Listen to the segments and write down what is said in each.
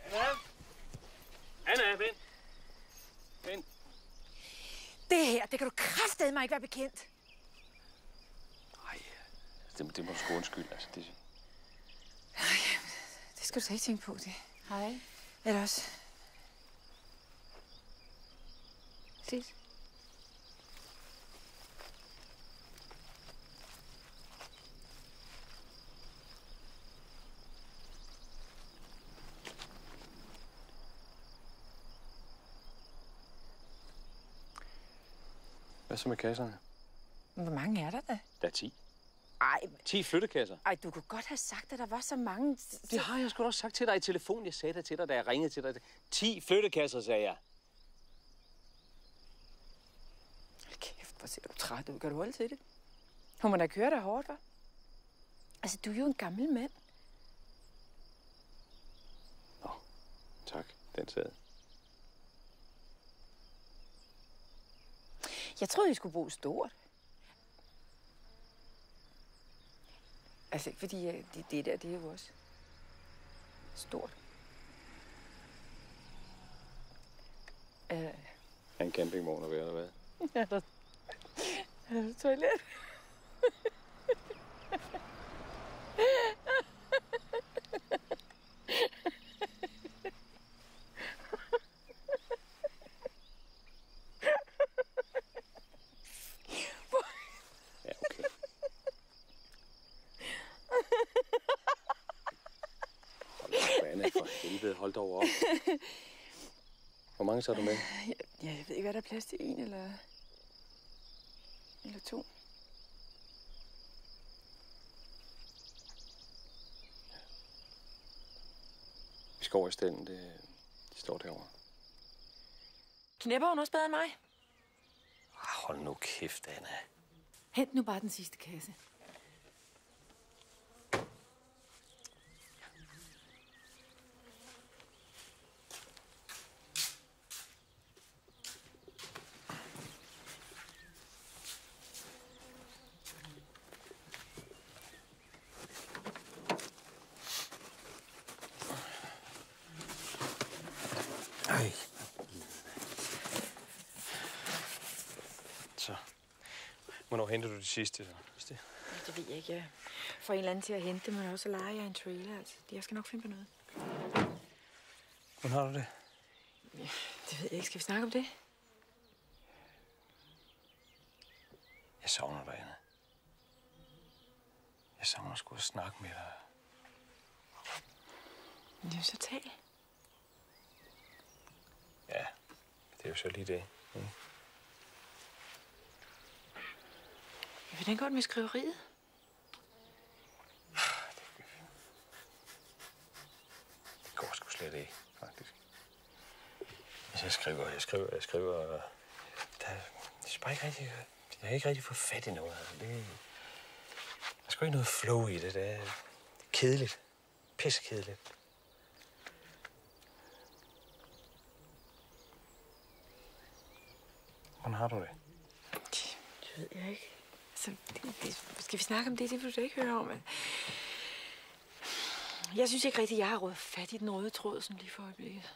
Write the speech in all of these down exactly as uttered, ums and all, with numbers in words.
Anna! Anna, vent! Vent! Det her, det kan du kraftedeme ikke være bekendt. Nej, det, det må du sgu undskylde, altså. Det... Nej, det skal du så ikke tænke på, det. Hej. Eller også. Ses. Hvad så med kasserne? Hvor mange er der da? Der er ti. Ej, ti flyttekasser. ej, du kunne godt have sagt, at der var så mange. Det har jeg sgu da også sagt til dig i telefon. Jeg sagde det til dig, da jeg ringede til dig. ti flyttekasser, sagde jeg. Kæft, hvor ser du træt ud. Kan du holde til det? Hun må da køre dig hårdt, hva'? Altså, du er jo en gammel mand. Nå, tak. Den sad. Jeg troede, I skulle bo stort. Altså, ikke fordi øh, det, det der, det er jo også stort. Øh, Er en campingvogn at være, eller hvad? er der, er der toilet? Ja, okay. Hold da, Anna, for helvede. Hold dog op. Hvor mange tager du med? Ja, jeg ved ikke, hvad der er plads til. En eller, eller to. Vi skal over i stallen. Det, de står derovre. Knæpper hun også bedre end mig? Hold nu kæft, Anna. Hent nu bare den sidste kasse. Ej. Så. Hvornår henter du det sidste? Så? Det ved jeg ikke. Jeg får en eller anden til at hente, men også leger jeg en trailer. Altså, jeg skal nok finde på noget. Hvordan har du det? Det ved jeg ikke. Skal vi snakke om det? Jeg savner dig, Anna. Jeg savner sgu at snakke med dig. Jamen, så tal. Ja, det er jo så lige det. Mm. Hvordan går det med skriveriet? Det går sgu slet ikke, faktisk. Altså, jeg skriver, jeg skriver, jeg skriver... Der, jeg synes bare ikke rigtig... Jeg har ikke rigtig fået fat i noget. Altså, det, der er sgu ikke noget flow i det. Det er kedeligt. Pissekedeligt. Hvordan har du det? Det ved jeg ikke. Altså, det, det, skal vi snakke om det? Det vil du ikke høre om. Jeg synes ikke rigtig, jeg har råd fat i den røde tråd, sådan lige for øjeblikket.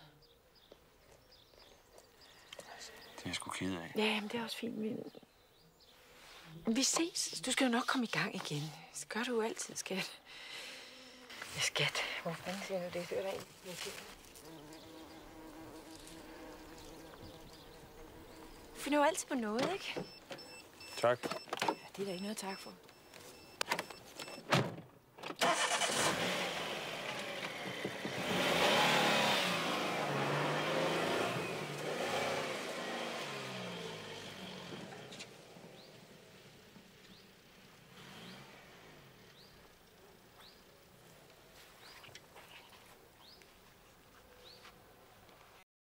Det er jeg sgu ked af. Ja, men det er også fint, men... Vi ses. Du skal jo nok komme i gang igen. Det gør du jo altid, skat. Ja, skat. Hvor fanden siger du det? Det er da egentlig. Du finder jo altid på noget, ikke? Tak. Ja, det er der ikke noget tak for.